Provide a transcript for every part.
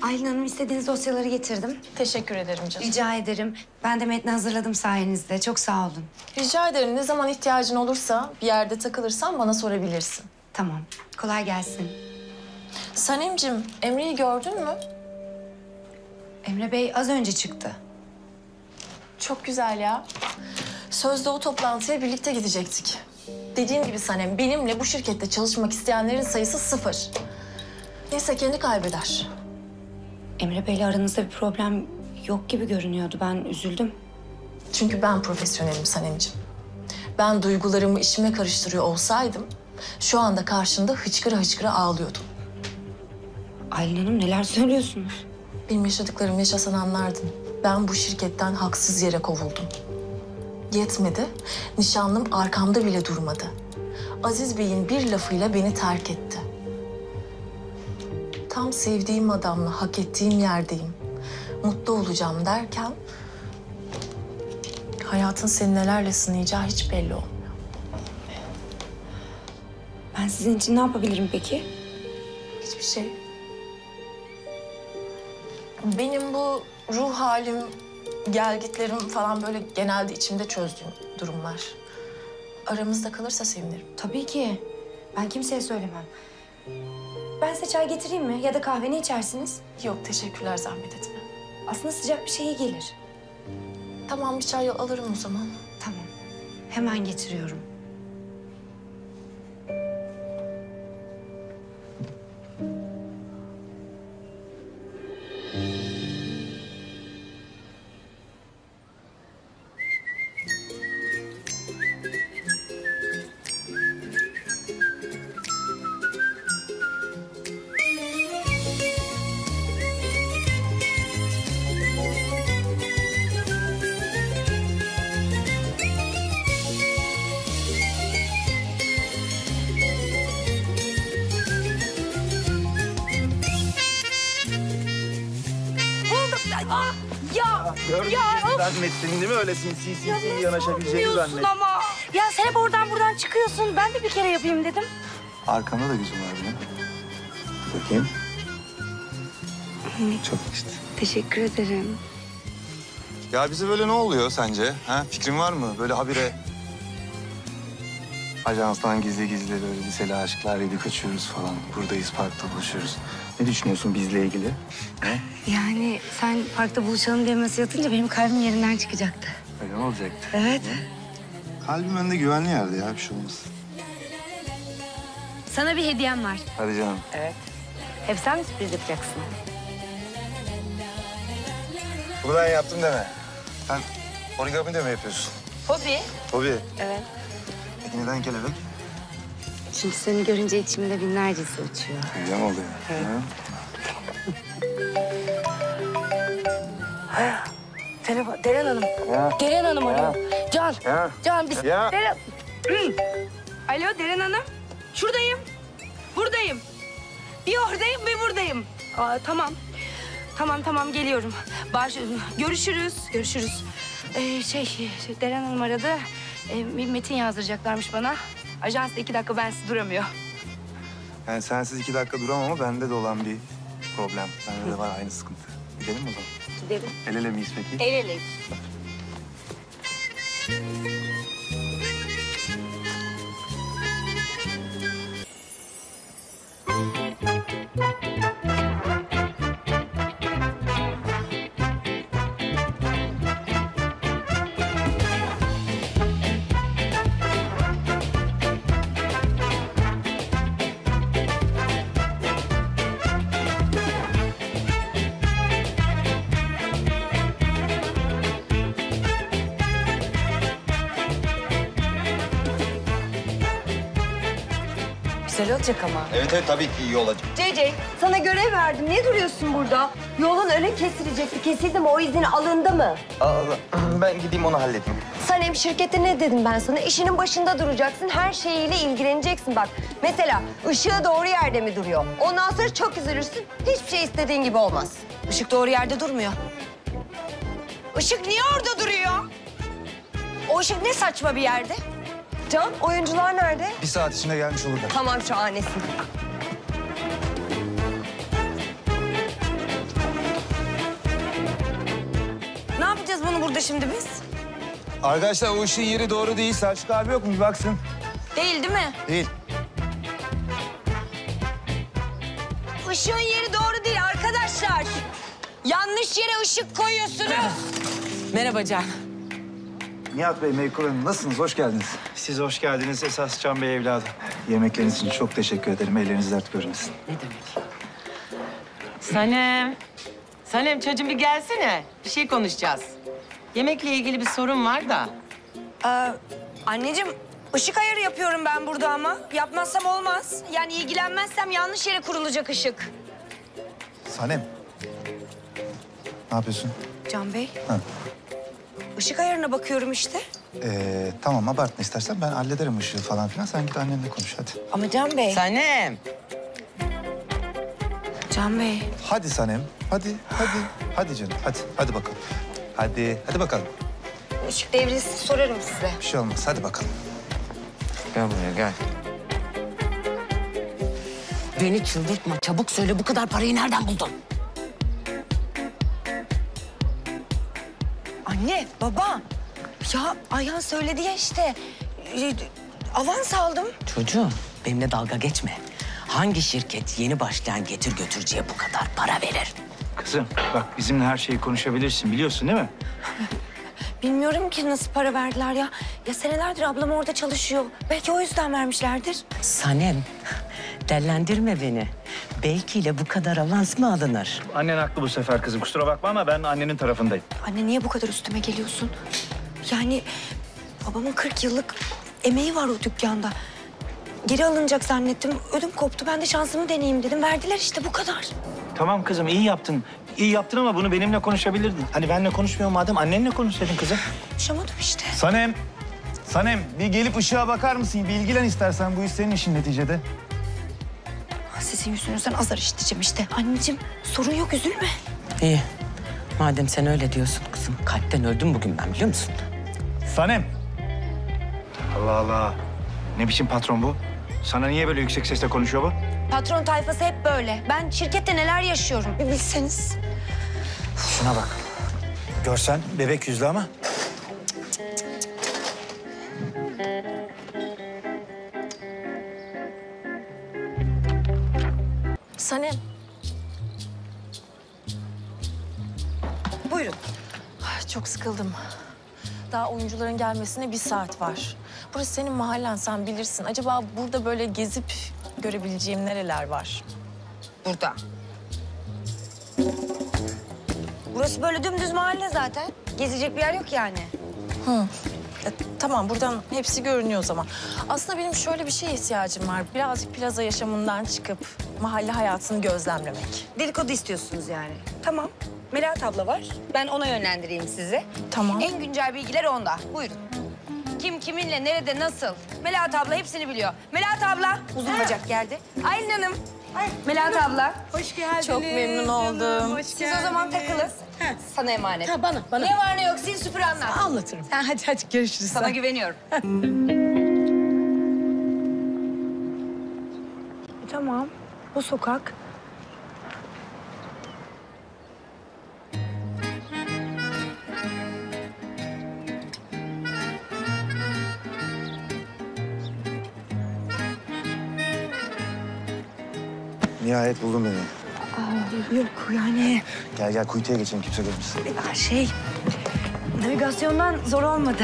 Aylin Hanım, istediğiniz dosyaları getirdim. Teşekkür ederim canım. Rica ederim. Ben de metni hazırladım sayenizde. Çok sağ olun. Rica ederim. Ne zaman ihtiyacın olursa, bir yerde takılırsan bana sorabilirsin. Tamam. Kolay gelsin. Sanemciğim, Emre'yi gördün mü? Emre Bey az önce çıktı. Çok güzel ya. Sözde o toplantıya birlikte gidecektik. Dediğim gibi Sanem, benimle bu şirkette çalışmak isteyenlerin sayısı 0. Neyse kendi kaybeder. Emre Bey'le aranızda bir problem yok gibi görünüyordu. Ben üzüldüm. Çünkü ben profesyonelim Sanemciğim. Ben duygularımı işime karıştırıyor olsaydım... şu anda karşında hıçkıra hıçkıra ağlıyordum. Aylin Hanım, neler söylüyorsunuz? Benim yaşadıklarımı yaşasan anlardın. Ben bu şirketten haksız yere kovuldum. Yetmedi, nişanlım arkamda bile durmadı. Aziz Bey'in bir lafıyla beni terk etti. Tam sevdiğim adamla hak ettiğim yerdeyim. Mutlu olacağım derken... hayatın seni nelerle sınayacağı hiç belli olmuyor. Ben sizin için ne yapabilirim peki? Hiçbir şey. Benim bu ruh halim, gelgitlerim falan böyle genelde içimde çözdüğüm durumlar. Aramızda kalırsa sevinirim. Tabii ki. Ben kimseye söylemem. Ben size çay getireyim mi? Ya da kahve, ne içersiniz? Yok teşekkürler, zahmet etme. Aslında sıcak bir şey iyi gelir. Tamam, bir çay alırım o zaman. Tamam. Hemen getiriyorum. Zannettin değil mi? Öyle sinsi yanaşabileceğini zannettin. Ama. Ya sen hep oradan buradan çıkıyorsun. Ben de bir kere yapayım dedim. Arkamda da gözüm var benim. Bakayım. Çok işte. Teşekkür ederim. Ya bize böyle ne oluyor sence? Ha? Fikrin var mı? Böyle habire ajanstan gizli gizli böyle liseli aşıklar gibi kaçıyoruz falan. Buradayız, parkta buluşuyoruz. Ne düşünüyorsun bizle ilgili? Ha? Yani sen parkta buluşalım diye mesaj atınca benim kalbim yerinden çıkacaktı. Öyle mi olacaktı? Evet. Kalbim önünde güvenli yerde ya, bir şey olmaz. Sana bir hediyem var. Hadi canım. Evet. Hep sen mi sürpriz yapacaksın? Bunu ben yaptım deme. Sen origami de mi yapıyorsun? Hobi. Hobi. Evet. Peki neden kelebek? Çünkü seni görünce içimde binlercesi uçuyor. Öyle mi oluyor? Evet. Ha? Telefon, Deren Hanım. Ya. Deren Hanım arıyor. Can, Ya. Can biz... Ya. Deren... Alo Deren Hanım. Şuradayım. Buradayım. Bir oradayım, bir buradayım. Aa, tamam. Tamam geliyorum. Görüşürüz. Deren Hanım aradı. Bir metin yazdıracaklarmış bana. Ajansta 2 dakika bensiz duramıyor. Yani sensiz 2 dakika duramam ama bende de olan bir problem. Bende de var aynı sıkıntı. Gidelim mi o zaman? Gidelim. El ele miyiz peki? El eleyiz. Güzel olacak ama. Evet tabii ki iyi olacak. CC, sana görev verdim. Niye duruyorsun burada? Yolun öne kesilecekti. Kesildi mi? O izin alındı mı? Ben gideyim onu halledeyim. Sanem, şirkette ne dedim ben sana? İşinin başında duracaksın. Her şeyiyle ilgileneceksin bak. Mesela ışığı doğru yerde mi duruyor? Ondan sonra çok üzülürsün. Hiçbir şey istediğin gibi olmaz. Işık doğru yerde durmuyor. Işık niye orada duruyor? O ışık ne saçma bir yerde. Can, oyuncular nerede? 1 saat içinde gelmiş olurlar. Tamam, şahanesin. yapacağız bunu burada şimdi biz? Arkadaşlar o ışığın yeri doğru değil. Selçuk abi yok mu? Bir baksın. Değil mi? Değil. Işığın yeri doğru değil arkadaşlar. Yanlış yere ışık koyuyorsunuz. Merhaba Can. Nihat Bey, Meykul Hanım nasılsınız? Hoş geldiniz. Siz hoş geldiniz esas Can Bey evladım. Yemekleriniz için çok teşekkür ederim. Elleriniz dert görmesin. Ne demek? Sanem. Sanem çocuğum bir gelsene. Bir şey konuşacağız. Yemekle ilgili bir sorun var da. Anneciğim ışık ayarı yapıyorum ben burada ama. Yapmazsam olmaz. Yani ilgilenmezsem yanlış yere kurulacak ışık. Sanem. Ne yapıyorsun? Can Bey. Ha. Işık ayarına bakıyorum işte. Tamam abartma istersen. Ben hallederim ışığı falan filan. Sen git annenle konuş hadi. Ama Can Bey. Sanem. Can Bey. Hadi Sanem. Hadi. Hadi canım. Hadi bakalım. Hadi bakalım. Işık devrilsin sorarım size. Bir şey olmaz. Hadi bakalım. Gel buraya gel. Beni çıldırtma. Çabuk söyle bu kadar parayı nereden buldun? Anne, baba. Ya Ayhan söyledi ya işte. Avans aldım. Çocuğum benimle dalga geçme. Hangi şirket yeni başlayan getir götürücüye bu kadar para verir? Kızım bak bizimle her şeyi konuşabilirsin biliyorsun değil mi? Bilmiyorum ki nasıl para verdiler ya. Ya senelerdir ablam orada çalışıyor. Belki o yüzden vermişlerdir. Sanem, dellendirme beni. Belki ile bu kadar avans mı alınır? Annen haklı bu sefer kızım kusura bakma ama ben annenin tarafındayım. Anne niye bu kadar üstüme geliyorsun? Yani babamın 40 yıllık emeği var o dükkanda. Geri alınacak zannettim. Ödüm koptu. Ben de şansımı deneyeyim dedim. Verdiler işte bu kadar. Tamam kızım iyi yaptın. İyi yaptın ama bunu benimle konuşabilirdin. Hani benimle konuşmuyor madem annenle konuşsaydın kızım. Konuşamadım işte. Sanem bir gelip ışığa bakar mısın? Bir ilgilen istersen. Bu iş senin işin neticede. Sizin yüzünüzden azar işiteceğim işte. Anneciğim sorun yok üzülme. İyi. Madem sen öyle diyorsun kızım, kalpten öldüm bugün ben biliyor musun? Sanem. Allah Allah. Ne biçim patron bu? Sana niye böyle yüksek sesle konuşuyor bu? Patron tayfası hep böyle. Ben şirkette neler yaşıyorum bir bilseniz. Şuna bak. Görsen bebek yüzlü ama. Sanem. Buyurun. Çok sıkıldım. Daha oyuncuların gelmesine 1 saat var. Burası senin mahallen, sen bilirsin. Acaba burada böyle gezip görebileceğim nereler var? Burada. Burası böyle dümdüz mahalle zaten. Gezecek bir yer yok yani. Tamam, buradan hepsi görünüyor o zaman. Aslında benim şöyle bir şeye ihtiyacım var. Birazcık plaza yaşamından çıkıp mahalle hayatını gözlemlemek. Dedikodu istiyorsunuz yani. Tamam. Melahat abla var. Ben ona yönlendireyim sizi. Tamam. En güncel bilgiler onda. Buyurun. Kim kiminle, nerede, nasıl? Melahat abla hepsini biliyor. Melahat abla. Uzun bacak geldi. Aylin Hanım. Melahat abla. Hoş geldiniz. Çok memnun oldum. Siz o zaman takılın. Sana emanet. Ha, bana. Ne var ne yok sil süpür anlat. Anlatırım. Ha, hadi görüşürüz. Sana güveniyorum. Tamam. Bu sokak. Nihayet buldun beni. Yok yani Gel kuytuya geçelim kimse görmesin. navigasyondan zor olmadı.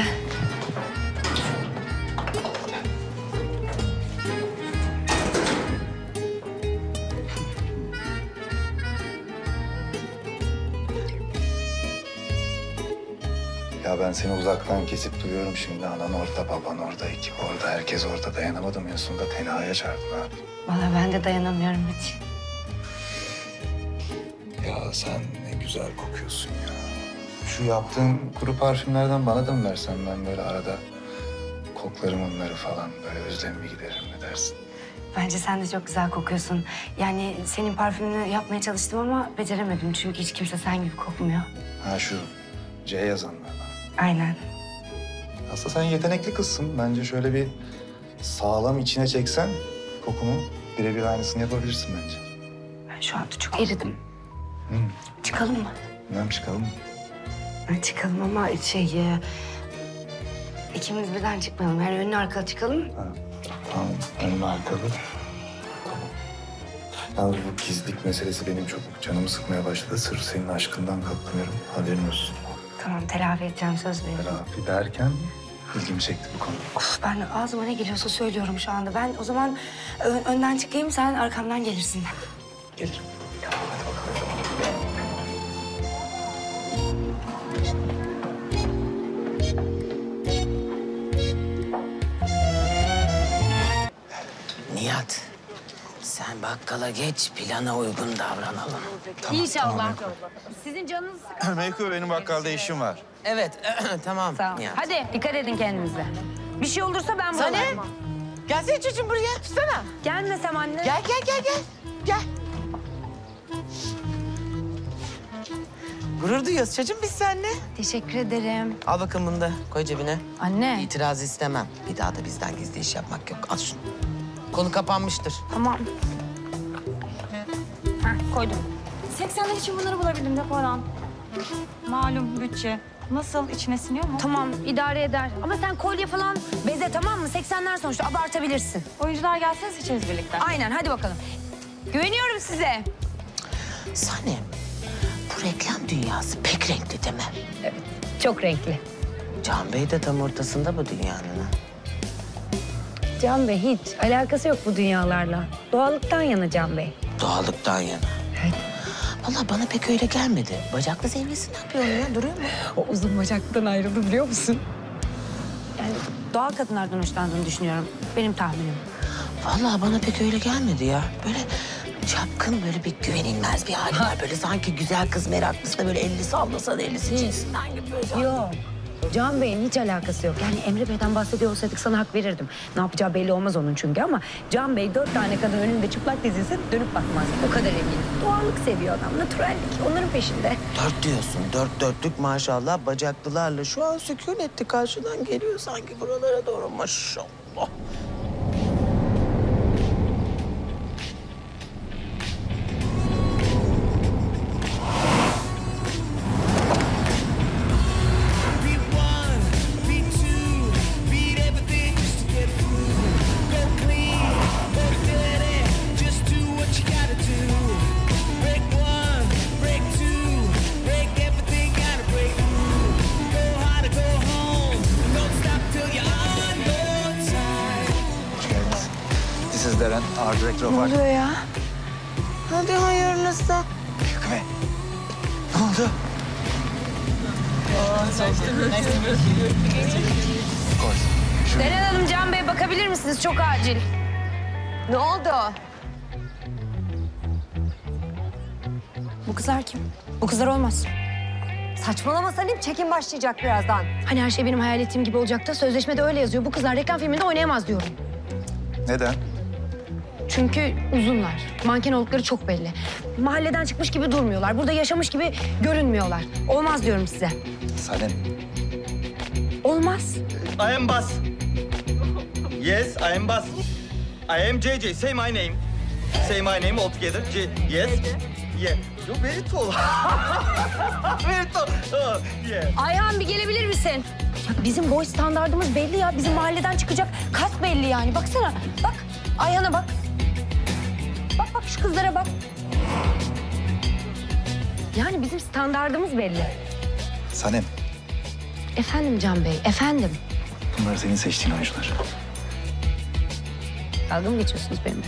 Ya ben seni uzaktan kesip duruyorum şimdi. Anan orada, baban orada, ekip orada. Herkes orada. Dayanamadım en sonunda tenhaya çağırdım abi. Vallahi ben de dayanamıyorum Metin. Ya sen ne güzel kokuyorsun ya. Şu yaptığın kuru parfümlerden bana da mı versen ben böyle arada koklarım onları falan. Böyle özlemimi gideririm ne dersin? Bence sen de çok güzel kokuyorsun. Yani senin parfümünü yapmaya çalıştım ama beceremedim. Çünkü hiç kimse sen gibi kokmuyor. Ha şu C yazanlardan. Aynen. Aslında sen yetenekli kızsın. Bence şöyle bir sağlam içine çeksen kokumu birebir aynısını yapabilirsin bence. Ben şu anda çok eridim. Çıkalım mı? Bilmem çıkalım mı? Çıkalım ama ikimiz birden çıkmayalım. Yani önlü arkalı çıkalım. Tamam, önüme arkalı. Tamam. Yalnız bu gizlilik meselesi benim çok canımı sıkmaya başladı. Sırf senin aşkından katlanıyorum. Haberin olsun. Tamam, telafi edeceğim, söz veriyorum. Telafi derken ilgimi çekti bu konu. Of, ben ağzıma ne geliyorsa söylüyorum şu anda. Ben o zaman önden çıkayım, sen arkamdan gelirsin. Gelirim. Nihat, sen bakkala geç, plana uygun davranalım. İnşallah. Sizin canınız sıkılır. Meyko benim bakkalda işim var. Evet, tamam Tamam. Nihat. Hadi dikkat edin kendinize. Bir şey olursa ben Sanem, buradayım. gelsene çocuğum buraya, tutsana. Gelmesem anne. Gel. Gel. Gurur duyuyoruz çocuğum biz seninle. Teşekkür ederim. Al bakalım bunu da koy cebine. Anne. İtiraz istemem. Bir daha da bizden gizli iş yapmak yok. Al şunu. Konu kapanmıştır. Tamam. Heh, koydum. 80'ler için bunları bulabildim depodan. Malum bütçe. Nasıl, içine siniyor mu? Tamam, idare eder. Ama sen kolye falan beze, tamam mı? 80'ler sonuçta, abartabilirsin. Oyuncular gelsene seçeriz birlikte. Aynen, hadi bakalım. Güveniyorum size. Sanem, bu reklam dünyası pek renkli değil mi? Çok renkli. Can Bey de tam ortasında bu dünyanın. Ha? Can Bey hiç alakası yok bu dünyalarla. Doğallıktan yana Can Bey. Doğallıktan yana. Evet. Vallahi bana pek öyle gelmedi. Bacaklı sevgilisi ne yapıyor ya? Duruyor mu? O uzun bacaklıdan ayrıldı biliyor musun? Yani doğal kadınlardan hoşlandığını düşünüyorum. Benim tahminim. Vallahi bana pek öyle gelmedi ya. Böyle çapkın, böyle bir güvenilmez bir hali var. Böyle sanki güzel kız meraklısı da böyle elini sallasa da ellisi cinsinden gibi böyle. Yok. Can Bey'in hiç alakası yok. Yani Emre Bey'den bahsediyor olsaydık sana hak verirdim. Ne yapacağı belli olmaz onun çünkü ama Can Bey 4 tane kadın önünde çıplak dizilse dönüp bakmaz. O kadar eminim. Doğallık seviyor adam, naturallik. Onların peşinde. 4 diyorsun, 4 maşallah bacaklılarla şu an sükun etti. Karşıdan geliyor sanki buralara doğru maşallah. This is Darren, our director of art. oluyor ya? Hadi hayırlısı. Hükme. Ne oldu? Deren Hanım, Can Bey bakabilir misiniz? Çok acil. Ne oldu? Bu kızlar kim? Bu kızlar olmaz. Saçmalama Salim, çekim başlayacak birazdan. Hani her şey benim hayal ettiğim gibi olacak da sözleşmede öyle yazıyor. Bu kızlar reklam filminde oynayamaz diyorum. Neden? Çünkü uzunlar. Manken oldukları çok belli. Mahalleden çıkmış gibi durmuyorlar. Burada yaşamış gibi görünmüyorlar. Olmaz diyorum size. Sanem. Olmaz. I am Bas. Yes, I am Bas. I am JJ. Say my name. Say my name all together. Yes. Yeah. You're very tall. Very tall. Oh, yeah. Ayhan, bir gelebilir misin? Ya bizim boy standardımız belli ya. Bizim mahalleden çıkacak kas belli yani. Baksana. Bak. Ayhan'a bak. Bak şu kızlara bak. Yani bizim standardımız belli. Sanem. Efendim Can Bey, efendim. Bunlar senin seçtiğin oyuncular. Dalga mı geçiyorsunuz benimle?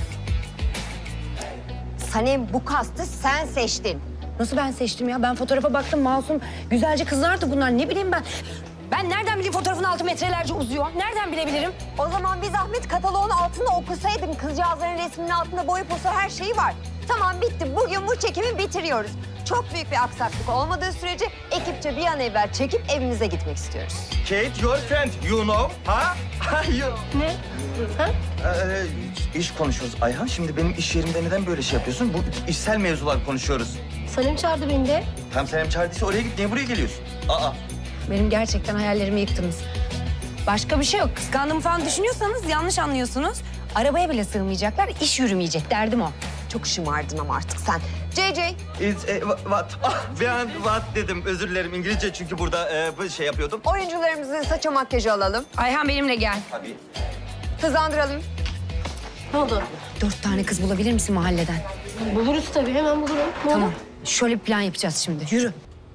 Sanem, bu kastı sen seçtin. Nasıl ben seçtim ya? Ben fotoğrafa baktım, masum, güzelce kızlardı bunlar. Ne bileyim ben. Ben nereden bileyim fotoğrafın altı metrelerce uzuyor? Nereden bilebilirim? O zaman bir zahmet kataloğun altında okusaydın. Kızcağızların resminin altında boyu posu her şeyi var. Tamam, bitti. Bugün bu çekimi bitiriyoruz. Çok büyük bir aksaklık olmadığı sürece ekipçe bir an evvel çekip evimize gitmek istiyoruz. Kate, your friend, you know. Ha? Ne? Ha? İş konuşuyoruz Ayhan. Şimdi benim iş yerimde neden böyle şey yapıyorsun? Bu işsel mevzular konuşuyoruz. Sanem çağırdı beni de. Tam Sanem çağırdıysa oraya git. Niye buraya geliyorsun? Aa. Benim gerçekten hayallerimi yıktınız. Başka bir şey yok. Kıskandığımı falan düşünüyorsanız yanlış anlıyorsunuz. Arabaya bile sığmayacaklar, iş yürümeyecek. Derdim o. çok şımardın ama artık sen. JJ. What? Ben what dedim. Özür dilerim İngilizce çünkü burada şey yapıyordum. Oyuncularımızın saça makyajı alalım. Ayhan benimle gel. Tabii. Hızlandıralım. Ne oldu? 4 tane kız bulabilir misin mahalleden? Buluruz tabii, hemen bulurum. Ne Tamam. oldu? Şöyle bir plan yapacağız şimdi. Yürü.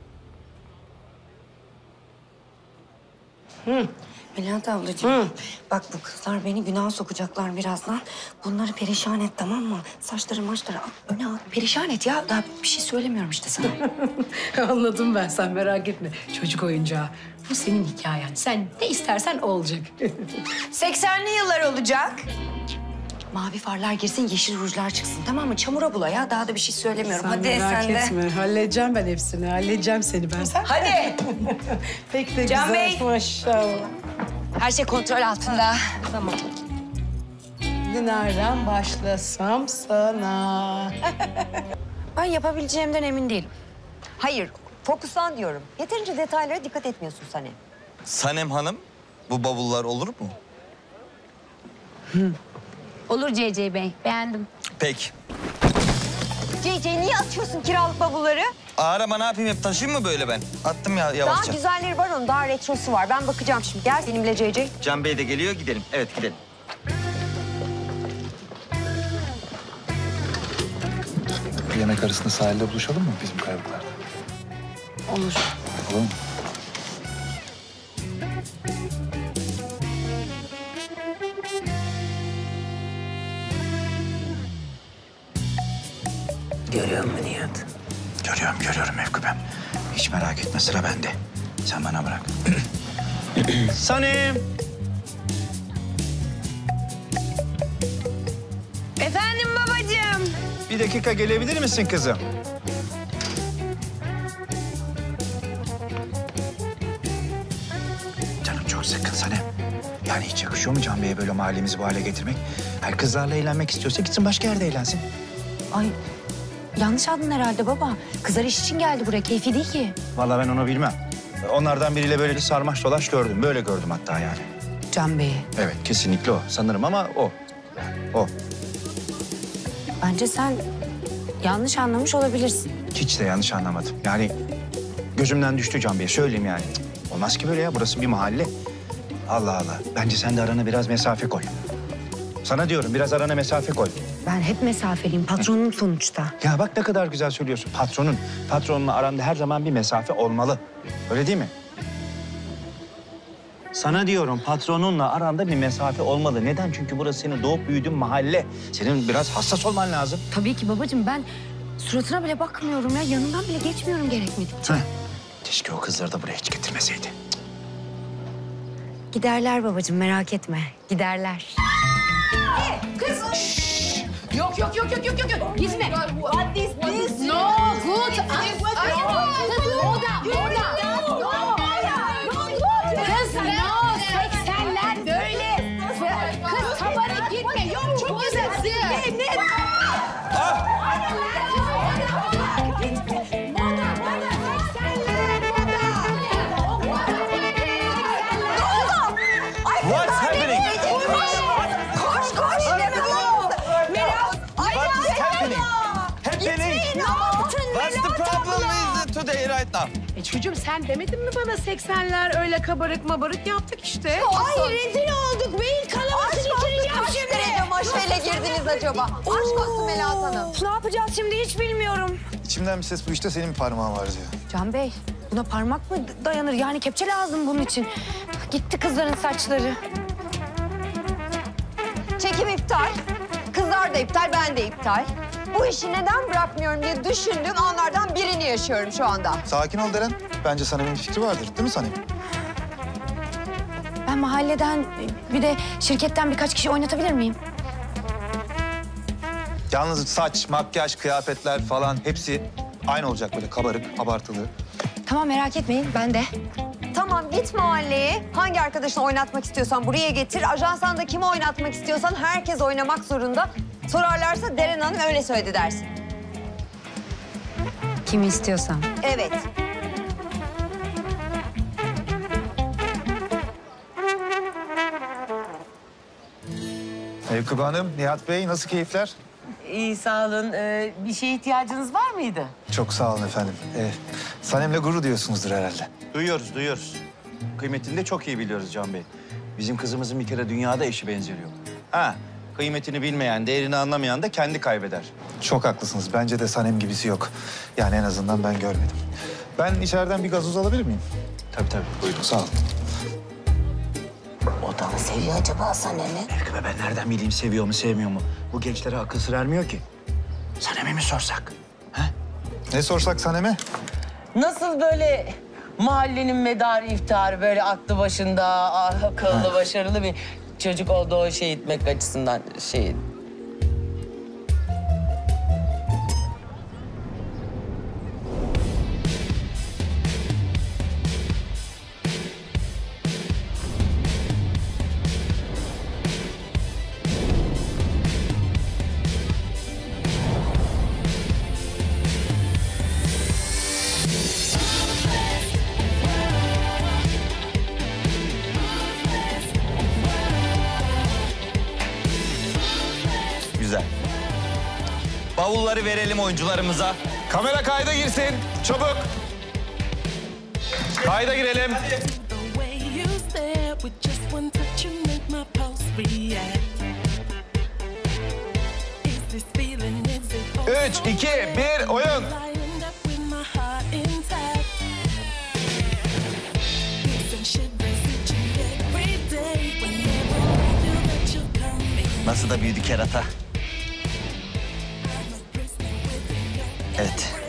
Melahat ablacığım, bak bu kızlar beni günaha sokacaklar birazdan. Bunları perişan et, tamam mı? Saçları maçları al, öne al. Perişan et ya. Daha bir şey söylemiyorum işte sana. Anladım ben, sen merak etme. Çocuk oyuncağı. Bu senin hikayen. Sen ne istersen o olacak. 80'li yıllar olacak. Mavi farlar girsin, yeşil rujlar çıksın, tamam mı? Çamura bula ya. Daha da bir şey söylemiyorum. Hadi merak sen de. etme. Halledeceğim ben hepsini. Halledeceğim seni ben. Sen Hadi. pek de Can güzel. Bey. Maşallah. Her şey kontrol altında. Tamam. Şimdi nereden başlasam sana? Ben yapabileceğimden emin değilim. Hayır, fokuslan diyorum. Yeterince detaylara dikkat etmiyorsun Sanem. Sanem Hanım, bu bavullar olur mu? Olur CC Bey. Beğendim. Peki. JJ niye atıyorsun kiralık bavulları? Ağır ama ne yapayım, hep taşıyayım mı böyle ben? Attım ya yavaşça. Daha güzelleri var onun, daha retrosu var. Ben bakacağım şimdi. Gel benimle JJ. Can Bey de geliyor, gidelim. Evet, gidelim. Yemek arasında sahilde buluşalım mı bizim kayalıklarda? Olur. Olur mu? Görüyor musun Nihat? Görüyorum Mevkübem. Hiç merak etme, sıra bende. Sen bana bırak. Sanem. Efendim babacığım. Bir dakika gelebilir misin kızım? Canım çok sıkkın Sanem. Yani hiç yakışıyor mu Can Bey'e böyle mahallemizi bu hale getirmek? Hayır, kızlarla eğlenmek istiyorsa gitsin başka yerde eğlensin. Ay yanlış aldın herhalde baba. Kızlar iş için geldi buraya. Keyfi değil ki. Vallahi ben onu bilmem. Onlardan biriyle böyle bir sarmaş dolaş gördüm. Böyle gördüm hatta yani. Can Bey'i. Evet, kesinlikle o. Sanırım ama o. Yani o. Bence sen yanlış anlamış olabilirsin. Hiç de yanlış anlamadım. Yani gözümden düştü Can Bey. Söyleyeyim yani. Cık, olmaz ki böyle ya. Burası bir mahalle. Allah Allah. Bence sen de arana biraz mesafe koy. Sana diyorum, biraz arana mesafe koy. Ben hep mesafeliyim. Patronum sonuçta. Ya bak ne kadar güzel söylüyorsun. Patronunla aranda her zaman bir mesafe olmalı. Öyle değil mi? Sana diyorum, patronunla aranda bir mesafe olmalı. Neden? Çünkü burası senin doğup büyüdüğün mahalle. Senin biraz hassas olman lazım. Tabii ki babacığım, ben suratına bile bakmıyorum ya. Yanından bile geçmiyorum gerekmedikçe. Heh. Keşke o kızları da buraya hiç getirmeseydi. Giderler babacığım, merak etme. Giderler. Yok. Gitme. What is this? No, good. Kız no, 80'ler böyle. Kız kabarık gitme. Yok, çok güzelsin. Ne? What's happening? Koş. What's happening? What's the problem is today right now? Çocuğum sen demedin mi bana 80'ler öyle kabarık mabarık yaptık işte. Ay rezil olduk. Beyin kanamasını içireceğim şimdi. Kaç derece maşayla girdiniz acaba? Aşk olsun Melahat Hanım. Ne yapacağız şimdi hiç bilmiyorum. İçimden bir ses bu işte senin bir parmağın var diyor. Can Bey, buna parmak mı dayanır? Yani kepçe lazım bunun için. Gitti kızların saçları. Çekim iptal. Kızlar da iptal, ben de iptal. Bu işi neden bırakmıyorum diye düşündüğüm anlardan birini yaşıyorum şu anda. Sakin ol Deren. Bence Sanem'in fikri vardır. Değil mi Sanem? Ben mahalleden bir de şirketten birkaç kişi oynatabilir miyim? Yalnız saç, makyaj, kıyafetler falan hepsi aynı olacak böyle kabarık, abartılı. Tamam, merak etmeyin, ben de. Tamam git mahalleye. Hangi arkadaşını oynatmak istiyorsan buraya getir. Ajanstan da kimi oynatmak istiyorsan herkes oynamak zorunda. Sorarlarsa Deren Hanım öyle söyledi dersin. Kimi istiyorsam. Evet. Mevkübe Hanım, Nihat Bey nasıl keyifler? iyi sağ olun. Bir şeye ihtiyacınız var mıydı? Çok sağ olun efendim. Sanem'le gurur diyorsunuzdur herhalde. Duyuyoruz, duyuyoruz. Kıymetini de çok iyi biliyoruz Can Bey. Bizim kızımızın bir kere dünyada eşi benzeri yok. Ha, kıymetini bilmeyen, değerini anlamayan da kendi kaybeder. Çok haklısınız. Bence de Sanem gibisi yok. Yani en azından ben görmedim. Ben içeriden bir gazoz alabilir miyim? Tabii tabii, buyurun. Sağ olun. O da mı seviyor acaba Sanem'i? Melike ben nereden bileyim seviyor mu, sevmiyor mu? Bu gençlere akıl sır ermiyor ki. Sanem'e mi sorsak? Ha? Ne sorsak Sanem'e? Nasıl böyle mahallenin medarı iftiharı böyle aklı başında, akıllı, başarılı bir çocuk oldu o şey etmek açısından şey. Güzel. Bavulları verelim oyuncularımıza. Kamera kayda girsin, çabuk. Kayda girelim. The way you stare with just one touch you make my pulse react. Is this feeling, is it 3, 2, 1, oyun. lined up with my heart intact? Feels and shivers each and every day whenever I feel that you're coming. Nasıl da büyüdü kerata. I'm a prisoner within your Evet.